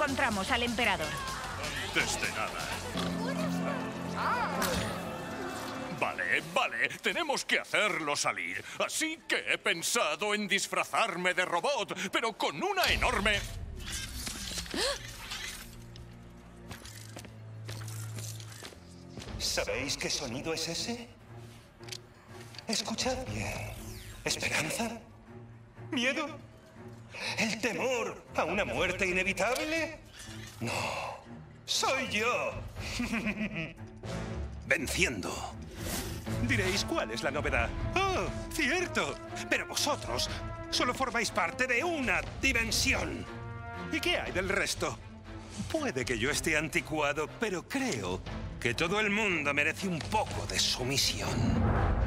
encontramos al emperador? Desde nada. Vale, tenemos que hacerlo salir. Así que he pensado en disfrazarme de robot, pero con una enorme... ¿Sabéis qué sonido es ese? Escuchad bien. ¿Esperanza? ¿Miedo? ¿El temor a una muerte inevitable? No, soy yo. Venciendo. Diréis, ¿cuál es la novedad? ¡Oh, cierto! Pero vosotros solo formáis parte de una dimensión. ¿Y qué hay del resto? Puede que yo esté anticuado, pero creo que todo el mundo merece un poco de sumisión.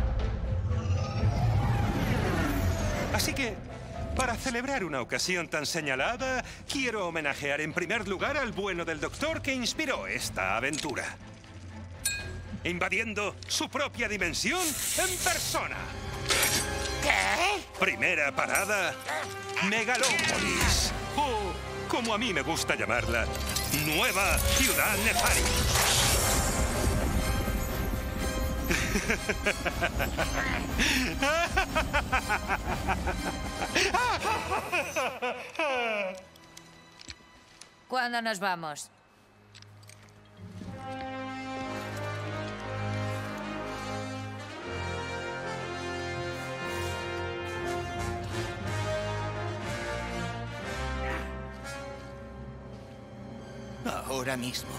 Así que, para celebrar una ocasión tan señalada, quiero homenajear en primer lugar al bueno del doctor que inspiró esta aventura. Invadiendo su propia dimensión en persona. ¿Qué? Primera parada, Megalópolis. O, como a mí me gusta llamarla, Nueva Ciudad Nefarius. ¿Cuándo nos vamos? Ahora mismo.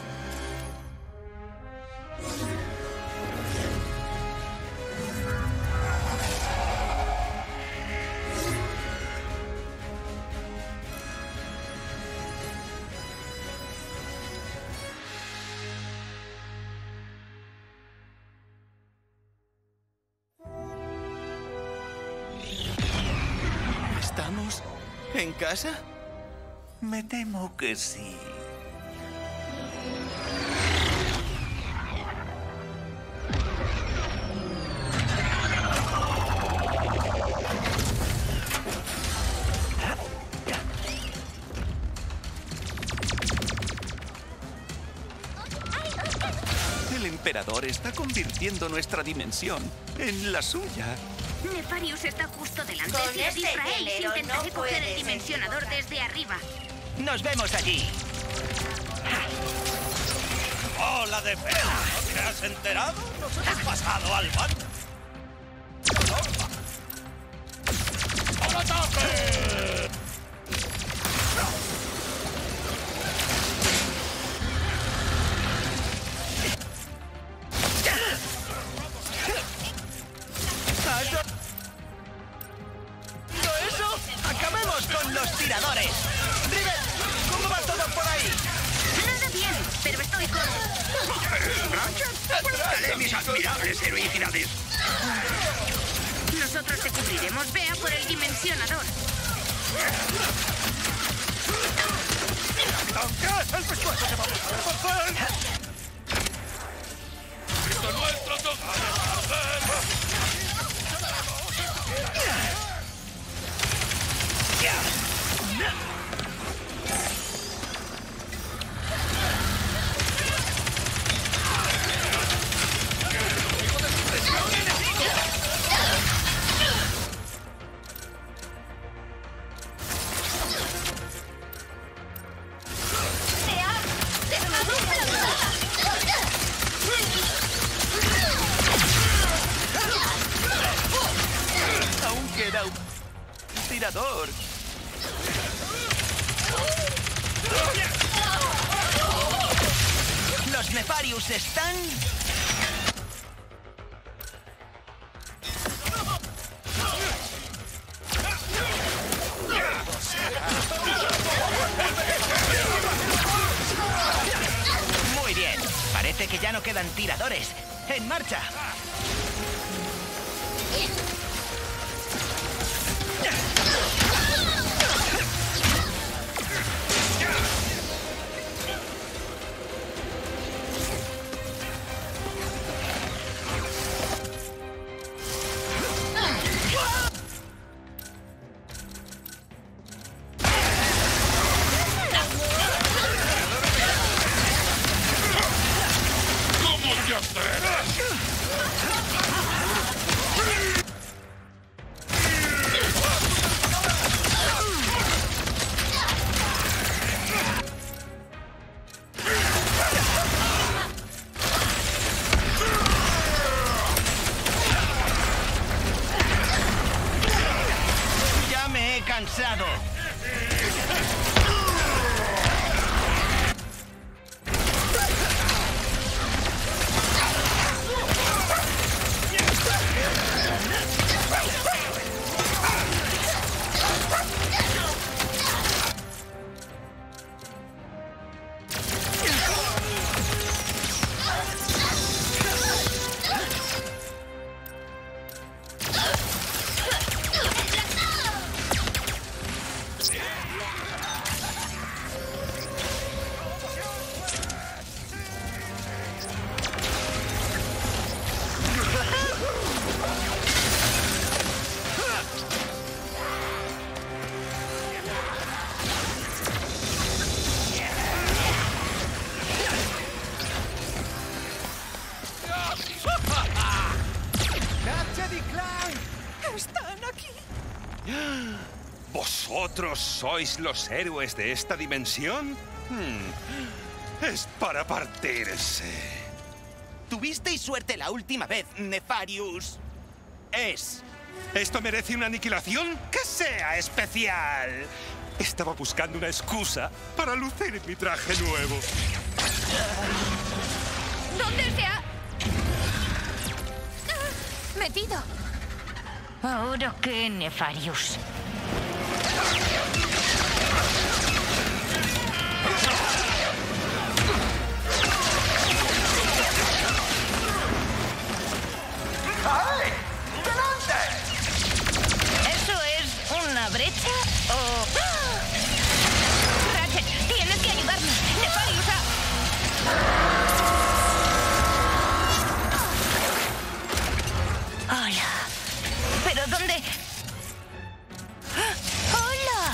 ¿Estamos en casa? Me temo que sí. El emperador está convirtiendo nuestra dimensión en la suya. Nefarius está justo delante. Con Si es este Israel, velero intentaré no coger el puedes dimensionador desde arriba. ¡Nos vemos allí! ¡Hola, defensa! ¿No te has enterado? Nos hemos pasado al bando. ¡Al ataque! ¡Eso! ¡Acabemos con los tiradores! ¡Rivet! ¿Cómo va todo por ahí? Nada bien, pero estoy con... ¡Dale mis admirables heroicidades! Nosotros te cubriremos. Vea por el dimensionador. ¡Aunque el pescuezo se va a deshacer! ¡Esto nuestro toca! Aún queda un tirador. Los Nefarius están... Muy bien. Parece que ya no quedan tiradores. ¡En marcha! cansado. ¿Vosotros sois los héroes de esta dimensión? Es para partirse. Tuvisteis suerte la última vez, Nefarius. ¿Esto merece una aniquilación? ¡Que sea especial! Estaba buscando una excusa para lucir mi traje nuevo. ¿Dónde se ha metido? ¿Ahora qué, Nefarius? ¡Ay! ¡Delante! ¿Eso es una brecha o...? ¡Ah! Ratchet, tienes que ayudarme. Nefarius Hola. ¿Pero dónde? ¡Ah! ¡Hola!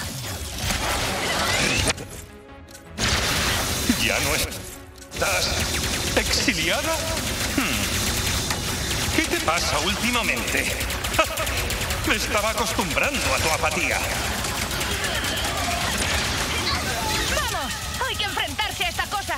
¿Ya no estás exiliada? ¿Qué te pasa últimamente? Me estaba acostumbrando a tu apatía. ¡Vamos! Hay que enfrentarse a esta cosa.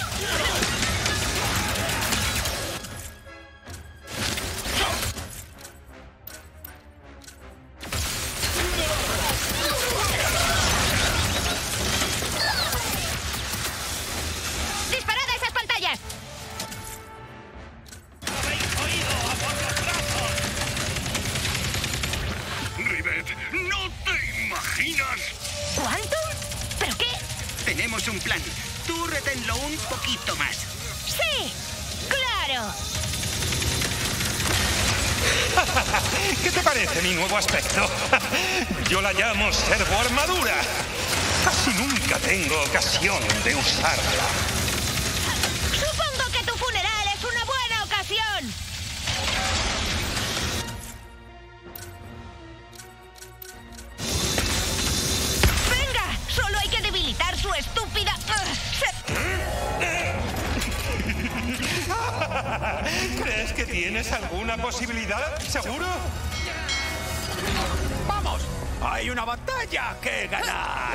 ¡Disparad a esas pantallas! Rivet, ¿no te imaginas? ¿Quantum? ¿Pero qué? Tenemos un plan. Tú reténlo un poquito más. ¡Sí! ¡Claro! ¿Qué te parece mi nuevo aspecto? Yo la llamo servo armadura. Casi nunca tengo ocasión de usarla. Supongo que tu funeral es una buena ocasión. ¡Venga! Solo hay que debilitar su estúpida... ¿Crees que tienes alguna posibilidad? ¿Seguro? ¡Vamos! ¡Hay una batalla que ganar!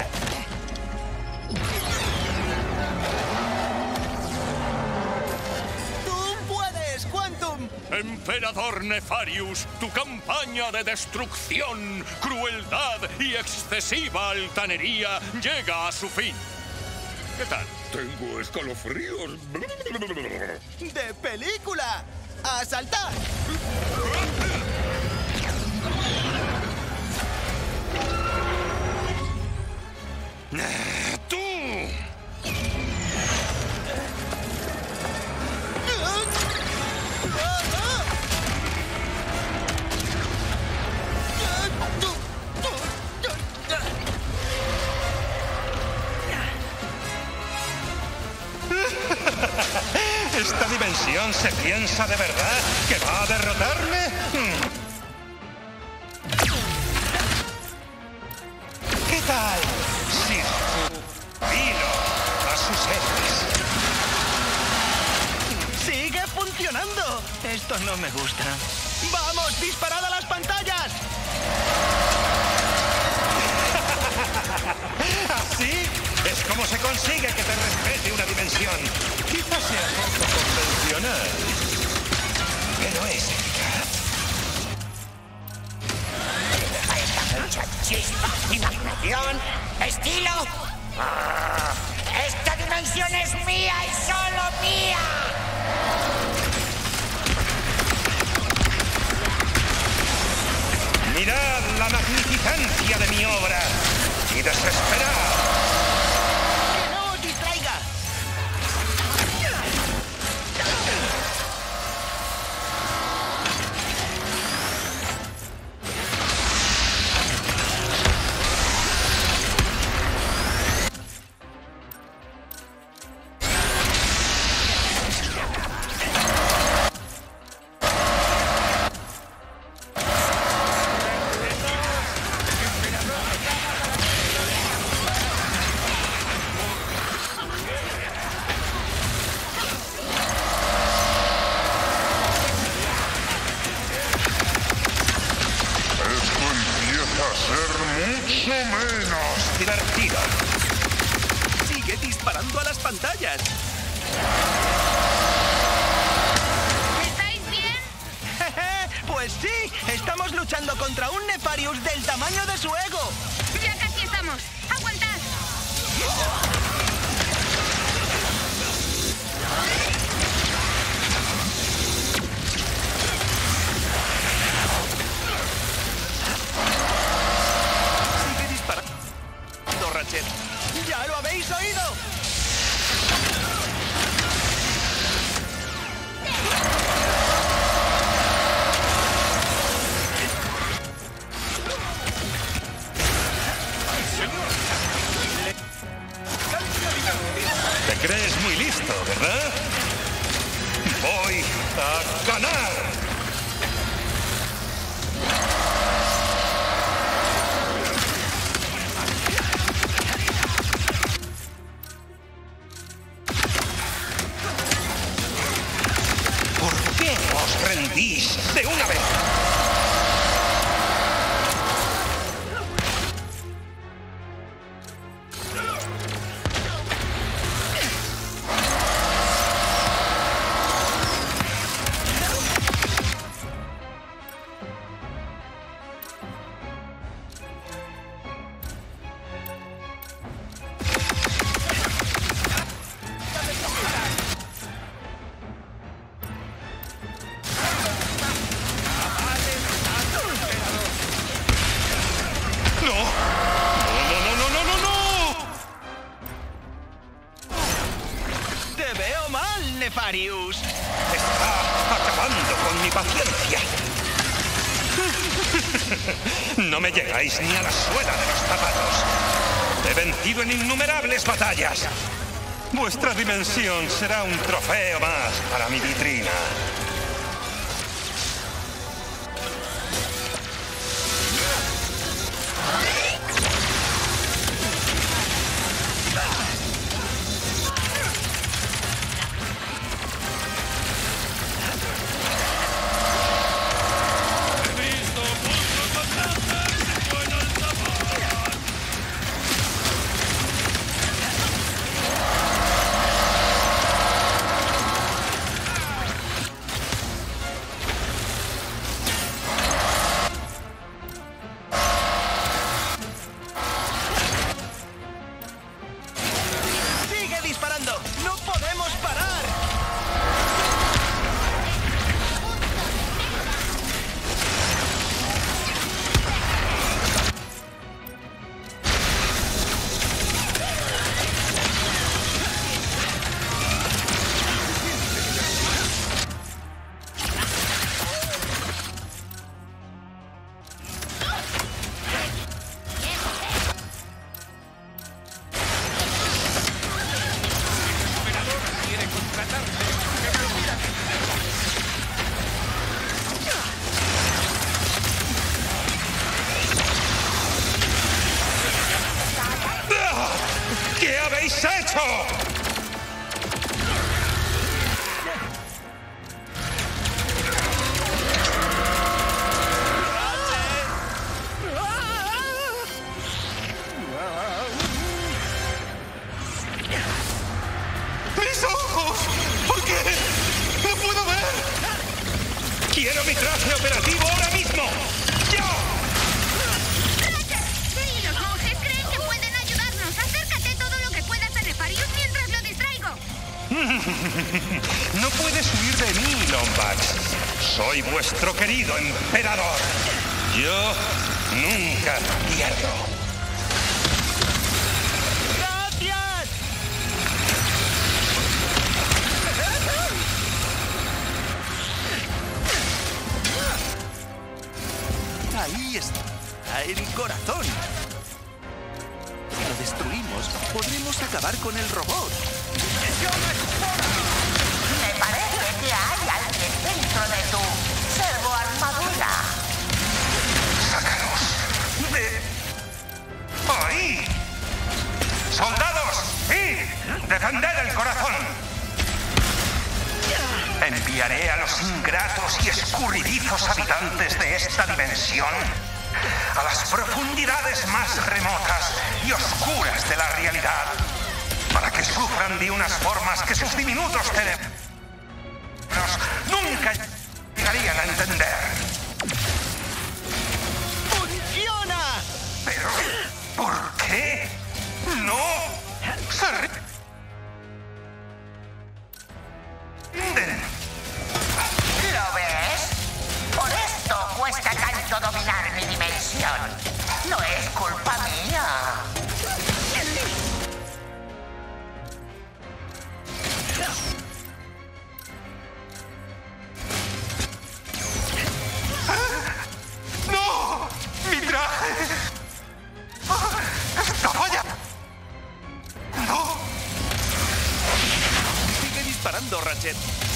¡Tú puedes, Quantum! Emperador Nefarius, tu campaña de destrucción, crueldad y excesiva altanería llega a su fin. ¿Qué tal? Tengo escalofríos. ¡De película! ¡A saltar! ¡Tú! ¿Esta dimensión se piensa de verdad que va a derrotarme? ¿Qué tal si jubilo a sus héroes? ¡Sigue funcionando! Esto no me gusta. ¡Vamos, disparad a las pantallas! ¿Así? Es como se consigue que te respete una dimensión. Quizás sea poco convencional, pero es eficaz. Mucha chispa, imaginación, estilo. ¡Esta dimensión es mía y solo mía! Mirad la magnificencia de mi obra y desesperad. ¡Que no os distraiga! Menos divertido. Sigue disparando a las pantallas. ¿Estáis bien? Pues sí, estamos luchando contra un Nefarius del tamaño de su ego. Ya casi estamos. ¡Aguantad! Sigue disparando, Ratchet. ¿Ya lo habéis oído? Te crees muy listo, ¿verdad? Voy a ganar. ¿Por qué os rendís de una vez? Te veo mal, Nefarius. Está acabando con mi paciencia. No me llegáis ni a la suela de los zapatos. He vencido en innumerables batallas. Vuestra dimensión será un trofeo más para mi vitrina. Sigue disparando. No podemos parar. ¿Qué habéis hecho? ¡Mis ojos! ¿Por qué? ¡No puedo ver! ¡Quiero mi traje operativo ahora mismo! ¡Ya! No puedes huir de mí, Lombax. Soy vuestro querido emperador. Yo nunca pierdo. ¡Gracias! Ahí está el corazón. Si lo destruimos, podremos acabar con el robot. Me parece que hay alguien dentro de tu servoarmadura. ¡Sácanos de ahí! ¡Soldados! ¡Id! ¡Defended el corazón! Enviaré a los ingratos y escurridizos habitantes de esta dimensión a las profundidades más remotas y oscuras de la realidad para que sufran de unas formas que sus diminutos cerebros nunca llegarían a entender. ¡Funciona! Pero, ¿por qué no se rinden? ¿Lo ves? Por esto cuesta tanto dominar mi dimensión. No es culpa mía. ¡No! ¡Mi traje! ¡Está fallando! ¡No! Sigue disparando, Ratchet.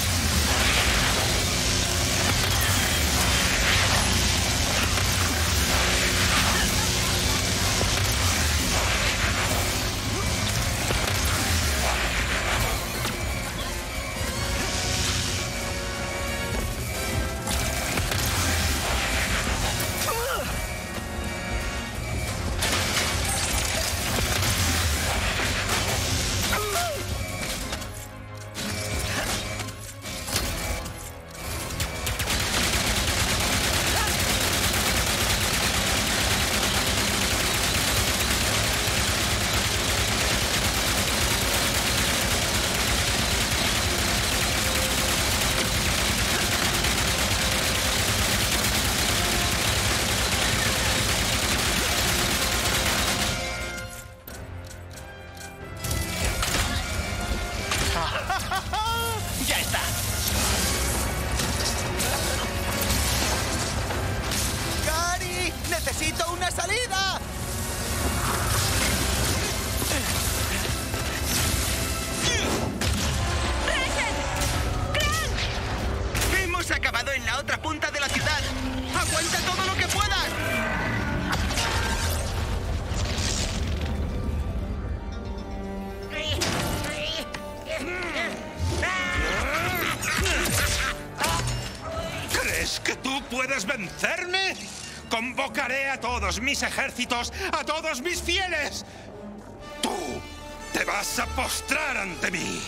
¡Ya está! ¡Gary! ¡Necesito una salida! ¡Hemos acabado en la otra punta de la ciudad! ¡Aguanta todo lo que puedas! ¿Crees que tú puedes vencerme? Convocaré a todos mis ejércitos, a todos mis fieles. Tú te vas a postrar ante mí.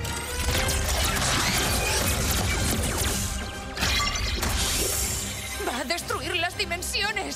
¡Va a destruir las dimensiones!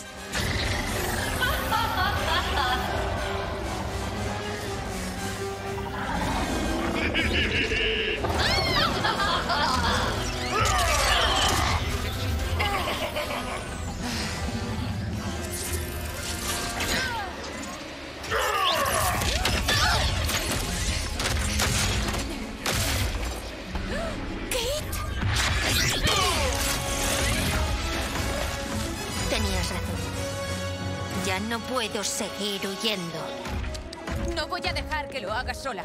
Tenías razón. Ya no puedo seguir huyendo. No voy a dejar que lo hagas sola.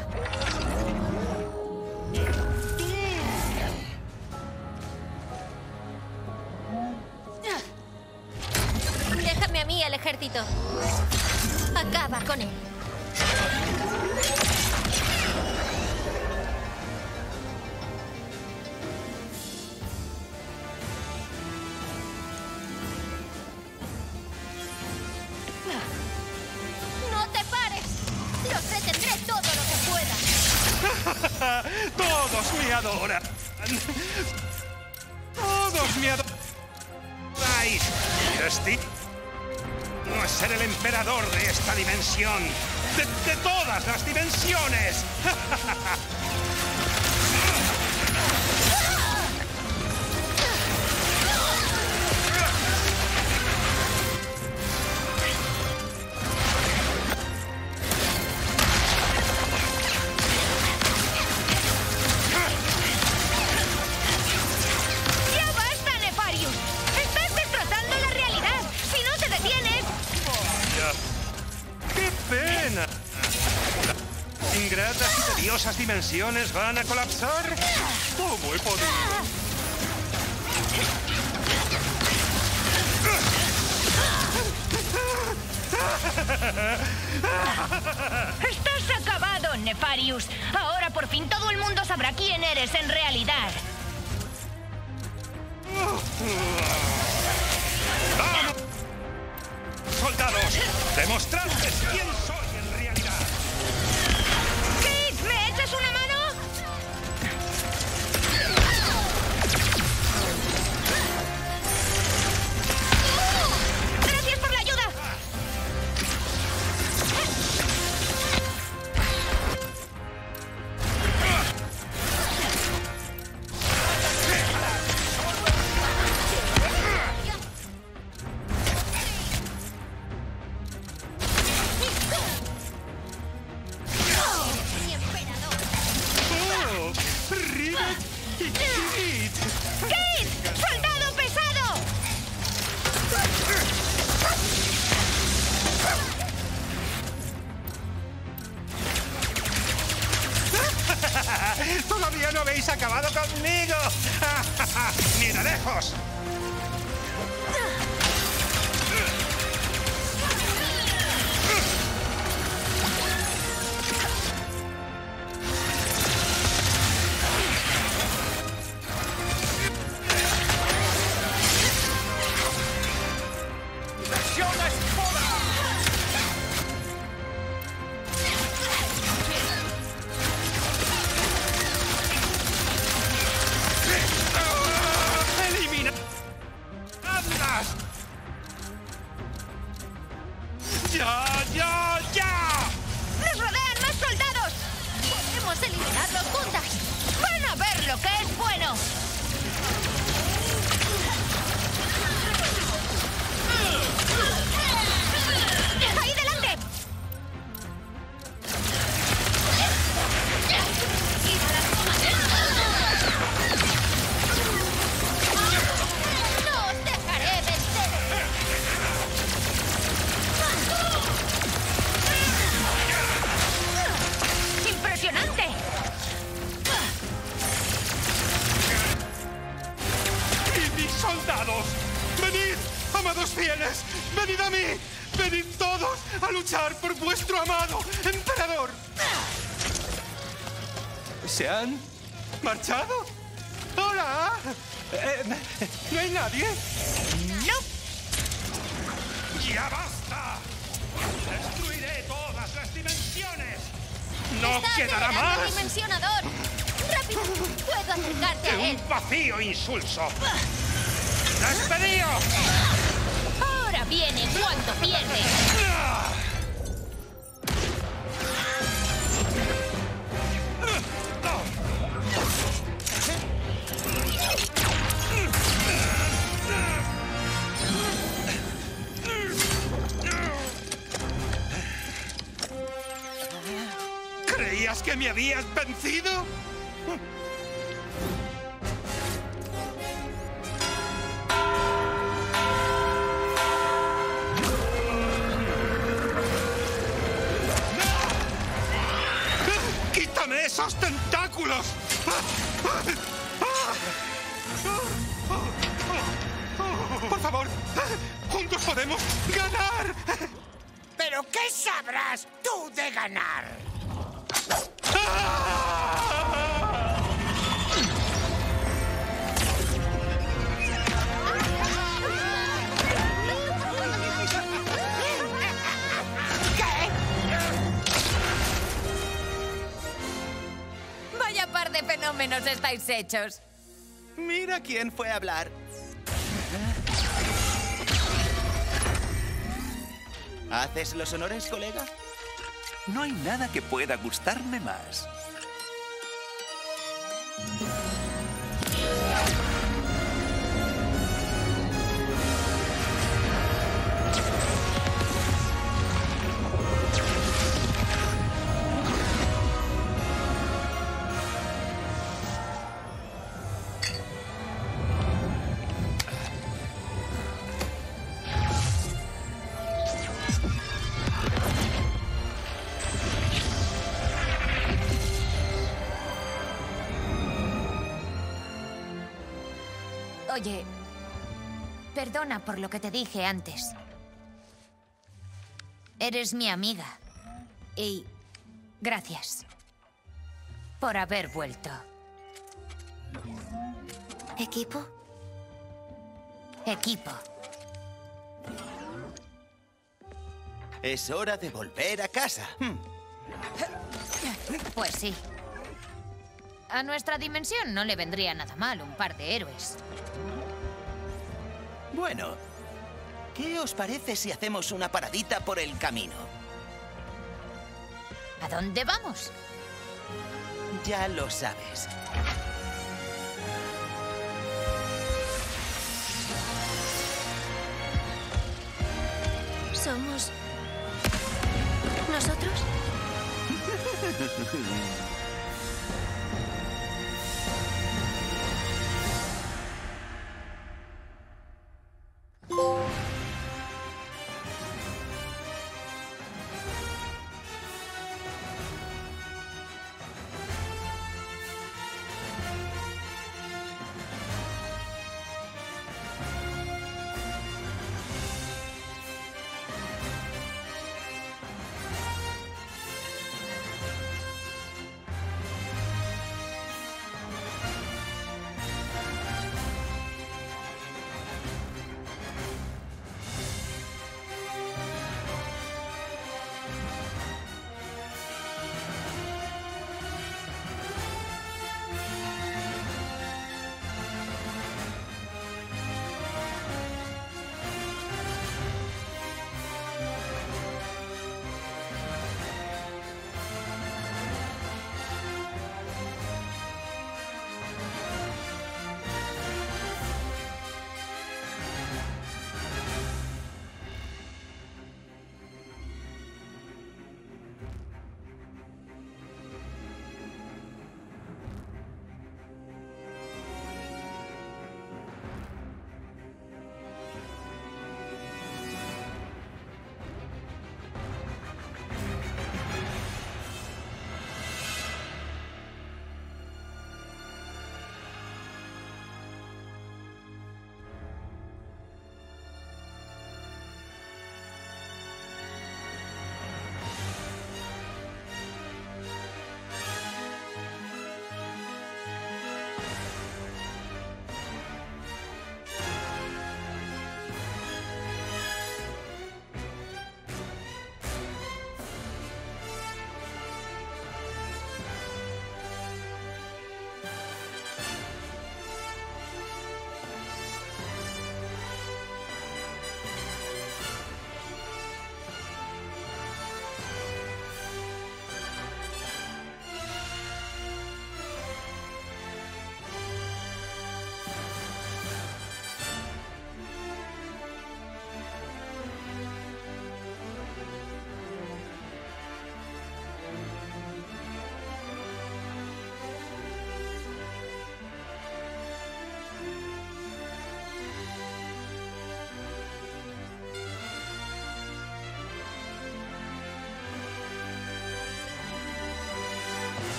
Déjame a mí el ejército. Acaba con él. ¡No te pares! ¡Los detendré todo lo que pueda! Todos me adoran. Todos me adoran. Mi destino no es ser el emperador de esta dimensión. De todas las dimensiones. ingratas y tediosas dimensiones van a colapsar? ¿Cómo he podido? ¡Estás acabado, Nefarius! Ahora por fin todo el mundo sabrá quién eres en realidad. ¡Vamos! ¡Soldados! ¡Demostradles quién soy en realidad! ¡Kit! ¿Me echas una mano? ¡Gracias por la ayuda! Mi emperador. ¡Oh! ¡Rivet y Kit! ¡Kit! ¡Soldado pesado! ¡Todavía no habéis acabado conmigo! ¡Ni de lejos! ¡Elimina! ¡Hazlas! ¡Ya, ya, ya! ¡Nos rodean más soldados! Podemos eliminarlos juntas. ¡Van a ver lo que es bueno! ¡Ahí delante! ¡No os dejaré vencer! ¡Impresionante! ¡Y mis soldados! ¡Venid, amados fieles! ¡Venid a mí! ¡Venid todos a luchar por vuestro amado emperador! ¿Se han marchado? ¡Hola! ¿No hay nadie? ¡No! ¡Ya basta! ¡Destruiré todas las dimensiones! ¡No ¡Está quedará acelerando el más! dimensionador! ¡Rápido! ¡Puedo acercarte a él! ¡Un vacío insulso! ¡Despedidos! Ahora viene cuando pierde. ¿Creías que me habías vencido? ¡Quítame esos tentáculos! Por favor, juntos podemos ganar. ¿Pero qué sabrás tú de ganar? Vaya par de fenómenos estáis hechos. Mira quién fue a hablar. ¿Haces los honores, colega? No hay nada que pueda gustarme más. Oye, perdona por lo que te dije antes. Eres mi amiga. Y gracias por haber vuelto. ¿Equipo? Equipo. Es hora de volver a casa. Pues sí. A nuestra dimensión no le vendría nada mal un par de héroes. Bueno, ¿qué os parece si hacemos una paradita por el camino? ¿A dónde vamos? Ya lo sabes. ¿Somos nosotros?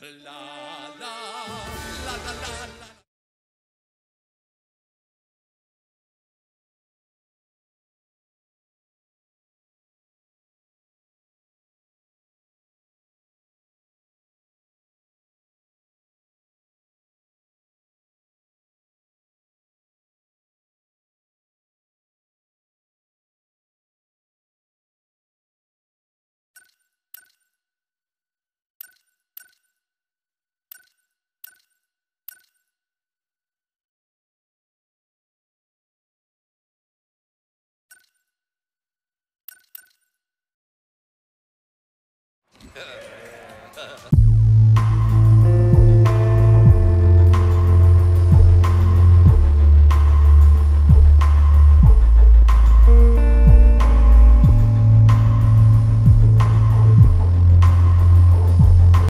La